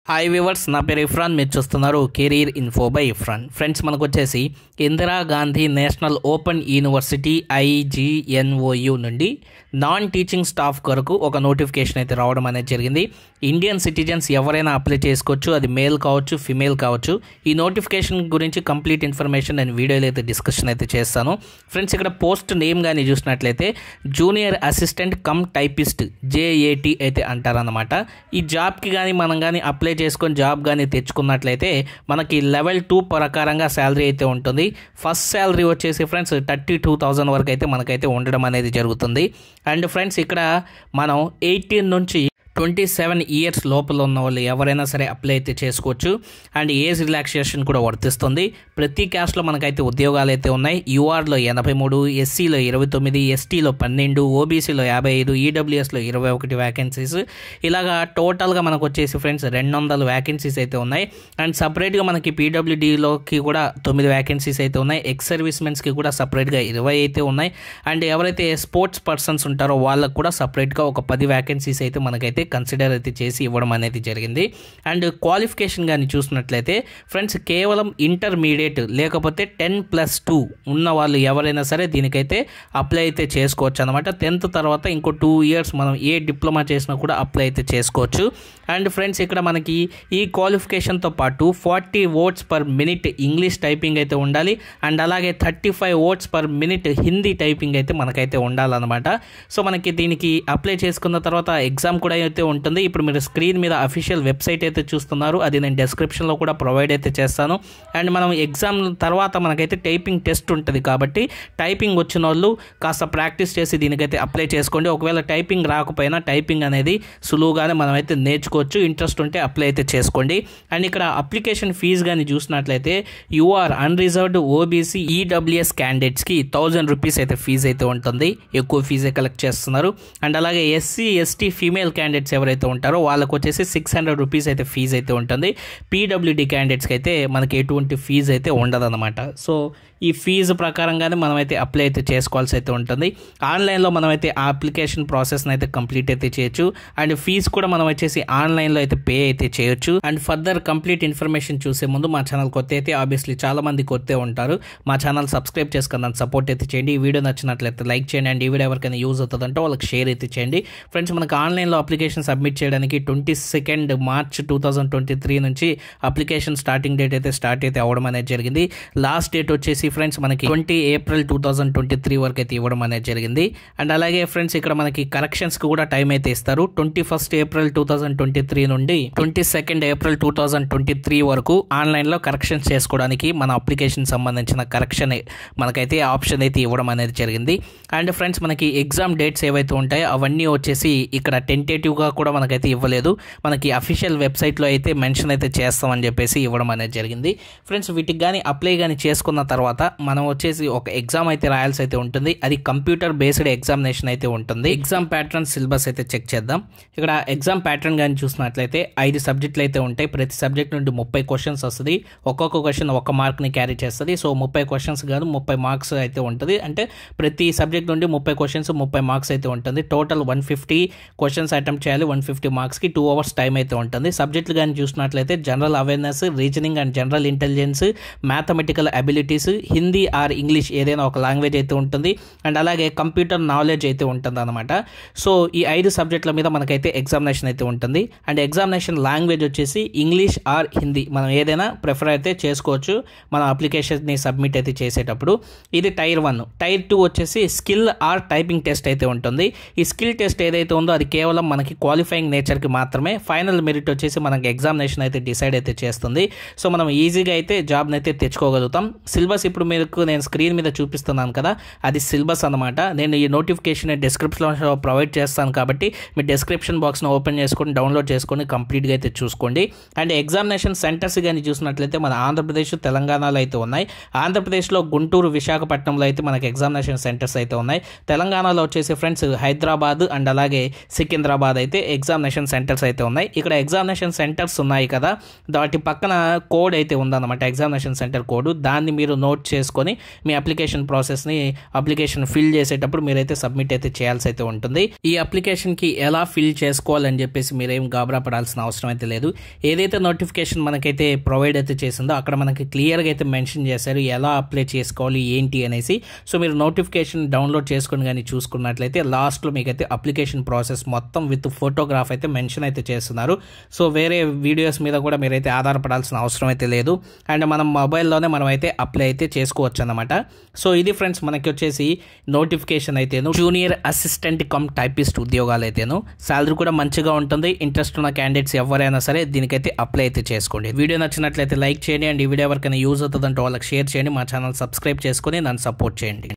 Hi viewers, నా పేరు ఇఫ్రాన్. మీరు చూస్తున్నారు career info by Ifran. Friends, మనకు వచ్చేసి Indira Gandhi national open university IGNOU నుండి నాన్ టీచింగ్ స్టాఫ్ కొరకు ఒక నోటిఫికేషన్ అయితే రావడం అనేది జరిగింది. ఇండియన్ సిటిజన్స్ ఎవరైనా అప్లై చేసుకోవచ్చు, అది మేల్ కావచ్చు, ఫిమేల్ కావచ్చు. ఈ నోటిఫికేషన్ గురించి కంప్లీట్ ఇన్ఫర్మేషన్ నేను వీడియోలో అయితే డిస్కషన్ అయితే చేస్తాను. ఫ్రెండ్స్, ఇక్కడ పోస్ట్ నేమ్ కానీ చూసినట్లయితే junior assistant cum typist JAT అయితే అంటారన్నమాట. ఈ జాబ్కి కానీ మనం కానీ అప్లై చేసుకొని జాబ్ కానీ తెచ్చుకున్నట్లయితే మనకి లెవెల్ 2 ప్రకారంగా శాలరీ అయితే ఉంటుంది. ఫస్ట్ శాలరీ వచ్చేసి ఫ్రెండ్స్ 32,000 వరకు అయితే మనకైతే ఉండడం అనేది జరుగుతుంది. అండ్ ఫ్రెండ్స్, ఇక్కడ మనం 18 నుంచి 27 ఇయర్స్ లోపల ఉన్న వాళ్ళు ఎవరైనా సరే అప్లై అయితే చేసుకోవచ్చు. అండ్ ఏజ్ రిలాక్సేషన్ కూడా వర్తిస్తుంది. ప్రతి క్యాస్ట్లో మనకైతే ఉద్యోగాలు అయితే ఉన్నాయి. URలో 83, SCలో 29, STలో 12, OBCలో 55, EWSలో 21 వ్యాకెన్సీస్. ఇలాగా టోటల్గా మనకు వచ్చేసి ఫ్రెండ్స్ 200 వ్యాకెన్సీస్ అయితే ఉన్నాయి. అండ్ సపరేట్గా మనకి PWDలోకి కూడా 9 వ్యాకెన్సీస్ అయితే ఉన్నాయి. ఎక్స్ సర్వీస్ మెన్స్కి కూడా సపరేట్గా 20 అయితే ఉన్నాయి. అండ్ ఎవరైతే స్పోర్ట్స్ పర్సన్స్ ఉంటారో వాళ్ళకు కూడా సపరేట్గా ఒక 10 వ్యాకెన్సీస్ అయితే మనకైతే కన్సిడర్ అయితే చేసి ఇవ్వడం అనేది జరిగింది. అండ్ క్వాలిఫికేషన్ కానీ చూసినట్లయితే ఫ్రెండ్స్, కేవలం ఇంటర్మీడియట్ లేకపోతే 10+2 ఉన్న వాళ్ళు ఎవరైనా సరే దీనికైతే అప్లై అయితే చేసుకోవచ్చు అనమాట. 10th తర్వాత ఇంకో 2 ఇయర్స్ మనం ఏ డిప్లొమా చేసినా కూడా అప్లై అయితే చేసుకోవచ్చు. అండ్ ఫ్రెండ్స్, ఇక్కడ మనకి ఈ క్వాలిఫికేషన్తో పాటు 40 words per minute English typing అయితే ఉండాలి. అండ్ అలాగే 35 words per minute Hindi typing అయితే మనకైతే ఉండాలన్నమాట. సో మనకి దీనికి అప్లై చేసుకున్న తర్వాత ఎగ్జామ్ కూడా అయితే ఉంటుంది. ఇప్పుడు మీరు స్క్రీన్ మీద అఫీషియల్ వెబ్సైట్ అయితే చూస్తున్నారు, అది నేను డిస్క్రిప్షన్లో కూడా ప్రొవైడ్ అయితే చేస్తాను. అండ్ మనం ఎగ్జామ్ తర్వాత మనకైతే టైపింగ్ టెస్ట్ ఉంటుంది కాబట్టి టైపింగ్ వచ్చిన వాళ్ళు కాస్త ప్రాక్టీస్ చేసి దీనికైతే అప్లై చేసుకోండి. ఒకవేళ టైపింగ్ రాకపోయినా టైపింగ్ అనేది సులువుగానే మనం అయితే నేర్చుకోవచ్చు. ఇంట్రెస్ట్ ఉంటే అప్లై అయితే చేసుకోండి. అండ్ ఇక్కడ అప్లికేషన్ ఫీజు కానీ చూసినట్లయితే UR అన్రిజర్వ్డ్ OBC EWS క్యాండిడేట్స్కి 1000 రూపీస్ అయితే ఫీజు అయితే ఉంటుంది. ఎక్కువ ఫీజే కలెక్ట్ చేస్తున్నారు. అండ్ అలాగే SC ST ఫీమేల్ క్యాండిడేట్స్ ఎవరైతే ఉంటారో వాళ్ళకు వచ్చేసి 600 రూపీస్ అయితే ఫీజు అయితే ఉంటుంది. PWD క్యాండిడేట్స్కి అయితే మనకి ఎటువంటి ఫీజు అయితే ఉండదన్నమాట. సో ఈ ఫీజు ప్రకారంగానే మనమైతే అప్లై అయితే చేసుకోవాల్సి అయితే ఉంటుంది. ఆన్లైన్లో మనమైతే ఆ అప్లికేషన్ ప్రాసెస్ని అయితే కంప్లీట్ అయితే చేయొచ్చు. అండ్ ఫీజు కూడా మనం వచ్చేసి ఆన్లైన్లో అయితే పే అయితే చేయొచ్చు. అండ్ ఫర్దర్ కంప్లీట్ ఇన్ఫర్మేషన్ చూసే ముందు మా ఛానల్ కొత్త అయితే ఆబ్వియస్లీ చాలా మంది కొత్త ఉంటారు. మా ఛానల్ సబ్స్క్రైబ్ చేసుకుని సపోర్ట్ అయితే చేయండి. ఈ వీడియో నచ్చినట్లయితే లైక్ చేయండి. అండ్ ఈ వీడియో ఎవరికైనా యూజ్ అవుతుందంటే వాళ్ళకి షేర్ అయితే చేయండి. ఫ్రెండ్స్, మనకు ఆన్లైన్లో అప్లికేషన్ సబ్మిట్ చేయడానికి 22 మార్చ్ 2023 నుంచి అప్లికేషన్ స్టార్టింగ్ డేట్ అయితే స్టార్ట్ అయితే అవ్వడం అనేది జరిగింది. లాస్ట్ డేట్ వచ్చేసి ఫ్రెండ్స్ మనకి 20 ఏప్రిల్ 2023 వరకు అయితే ఇవ్వడం అనేది జరిగింది. అండ్ అలాగే ఫ్రెండ్స్, ఇక్కడ మనకి కరెక్షన్స్కి కూడా టైం అయితే ఇస్తారు. 21 ఏప్రిల్ 2023 నుండి 22 ఏప్రిల్ 2023 వరకు ఆన్లైన్లో కరెక్షన్స్ చేసుకోవడానికి మన అప్లికేషన్ సంబంధించిన కరెక్షన్ మనకైతే ఆప్షన్ అయితే ఇవ్వడం అనేది జరిగింది. అండ్ ఫ్రెండ్స్, మనకి ఎగ్జామ్ డేట్స్ ఏవైతే ఉంటాయో అవన్నీ వచ్చేసి ఇక్కడ టెంటేటివ్గా కూడా మనకైతే ఇవ్వలేదు. మనకి అఫీషియల్ వెబ్సైట్లో అయితే మెన్షన్ అయితే చేస్తామని చెప్పేసి ఇవ్వడం అనేది జరిగింది. ఫ్రెండ్స్, వీటికి కానీ అప్లై కానీ చేసుకున్న తర్వాత మనం వచ్చేసి ఒక ఎగ్జామ్ అయితే రాయాల్సి అయితే ఉంటుంది. అది కంప్యూటర్ బేస్డ్ ఎగ్జామినేషన్ అయితే ఉంటుంది. ఎగ్జామ్ ప్యాటర్న్ సిలబస్ అయితే చెక్ చేద్దాం. ఇక్కడ ఎగ్జామ్ ప్యాటర్న్ కానీ చూసినట్లయితే 5 సబ్జెక్టులు అయితే ఉంటాయి. ప్రతి సబ్జెక్ట్ నుండి 30 క్వశ్చన్స్ వస్తుంది. ఒక్కొక్క క్వశ్చన్ 1 మార్క్ని క్యారీ చేస్తుంది. సో 30 క్వశ్చన్స్ కాదు, 30 మార్క్స్ అయితే ఉంటుంది. అంటే ప్రతి సబ్జెక్ట్ నుండి 30 క్వశ్చన్స్ 30 మార్క్స్ అయితే ఉంటుంది. టోటల్ 150 క్వశ్చన్స్ అటెంప్ట్ చేయాలి. 150 మార్క్స్కి 2 hours టైం అయితే ఉంటుంది. సబ్జెక్టులు కానీ చూసినట్లయితే general awareness, reasoning and general intelligence, mathematical abilities, Hindi or English ఏదైనా ఒక లాంగ్వేజ్ అయితే ఉంటుంది. అండ్ అలాగే కంప్యూటర్ నాలెడ్జ్ అయితే ఉంటుంది అనమాట. సో ఈ 5 సబ్జెక్టుల మీద మనకైతే ఎగ్జామినేషన్ అయితే ఉంటుంది. అండ్ ఎగ్జామినేషన్ లాంగ్వేజ్ వచ్చేసి ఇంగ్లీష్ ఆర్ హిందీ మనం ఏదైనా ప్రిఫర్ అయితే చేసుకోవచ్చు మన అప్లికేషన్ని సబ్మిట్ అయితే చేసేటప్పుడు. ఇది టైర్ 1. టైర్ 2 వచ్చేసి స్కిల్ ఆర్ టైపింగ్ టెస్ట్ అయితే ఉంటుంది. ఈ స్కిల్ టెస్ట్ ఏదైతే ఉందో అది కేవలం మనకి క్వాలిఫైయింగ్ నేచర్కి మాత్రమే. ఫైనల్ మెరిట్ వచ్చేసి మనకి ఎగ్జామినేషన్ అయితే డిసైడ్ అయితే చేస్తుంది. సో మనం ఈజీగా అయితే జాబ్ని అయితే తెచ్చుకోగలుగుతాం. సిలబస్ ఇప్పుడు మీకు నేను స్క్రీన్ మీద చూపిస్తున్నాను కదా, అది సిలబస్ అనమాట. నేను ఈ నోటిఫికేషన్ డిస్క్రిప్షన్లో ప్రొవైడ్ చేస్తాను కాబట్టి మీ డిస్క్రిప్షన్ బాక్స్ను ఓపెన్ చేసుకొని డౌన్లోడ్ చేసుకొని కంప్లీట్గా అయితే చూసుకోండి. అండ్ ఎగ్జామినేషన్ సెంటర్స్ కానీ చూసినట్లయితే మన ఆంధ్రప్రదేశ్, తెలంగాణలో అయితే ఉన్నాయి. ఆంధ్రప్రదేశ్లో గుంటూరు, విశాఖపట్నంలో అయితే మనకి ఎగ్జామినేషన్ సెంటర్స్ అయితే ఉన్నాయి. తెలంగాణలో వచ్చేసి ఫ్రెండ్స్ హైదరాబాద్ అండ్ అలాగే సికింద్రాబాద్ చూసుకున్నట్లయితే ఎగ్జామినేషన్ సెంటర్స్ అయితే ఉన్నాయి. ఇక్కడ ఎగ్జామినేషన్ సెంటర్స్ ఉన్నాయి కదా, వాటి పక్కన కోడ్ అయితే ఉందన్నమాట, ఎగ్జామినేషన్ సెంటర్ కోడ్. దాన్ని మీరు నోట్ చేసుకొని మీ అప్లికేషన్ ప్రాసెస్ని అప్లికేషన్ ఫిల్ చేసేటప్పుడు మీరైతే సబ్మిట్ అయితే చేయాల్సి అయితే ఉంటుంది. ఈ అప్లికేషన్కి ఎలా ఫిల్ చేసుకోవాలని చెప్పేసి మీరేం గాబరా పడాల్సిన అవసరం అయితే లేదు. ఏదైతే నోటిఫికేషన్ మనకైతే ప్రొవైడ్ అయితే చేసిందో అక్కడ మనకి క్లియర్గా అయితే మెన్షన్ చేశారు ఎలా అప్లై చేసుకోవాలి ఏంటి అనేసి. సో మీరు నోటిఫికేషన్ డౌన్లోడ్ చేసుకుని కానీ చూసుకున్నట్లయితే లాస్ట్లో మీకైతే అప్లికేషన్ ప్రాసెస్ మొత్తం విత్ ఫోటోగ్రాఫ్ అయితే మెన్షన్ అయితే చేస్తున్నారు. సో వేరే వీడియోస్ మీద కూడా మీరైతే ఆధారపడాల్సిన అవసరం అయితే లేదు. అండ్ మనం మొబైల్లోనే మనం అయితే అప్లై అయితే చేసుకోవచ్చు అన్నమాట. సో ఇది ఫ్రెండ్స్ మనకి వచ్చేసి నోటిఫికేషన్ అయితేను జూనియర్ అసిస్టెంట్ కమ్ టైపిస్ట్ ఉద్యోగాలు అయితేను. శాలరీ కూడా మంచిగా ఉంటుంది. ఇంట్రెస్ట్ ఉన్న క్యాండిడేట్స్ ఎవరైనా సరే దీనికైతే అప్లై అయితే చేసుకోండి. వీడియో నచ్చినట్లయితే లైక్ చేయండి అండ్ ఈ వీడియో ఎవరికైనా యూజ్ అవుతుందంటే వాళ్ళకి షేర్ చేయండి. మా ఛానల్ సబ్స్క్రైబ్ చేసుకొని నన్ను సపోర్ట్ చేయండి.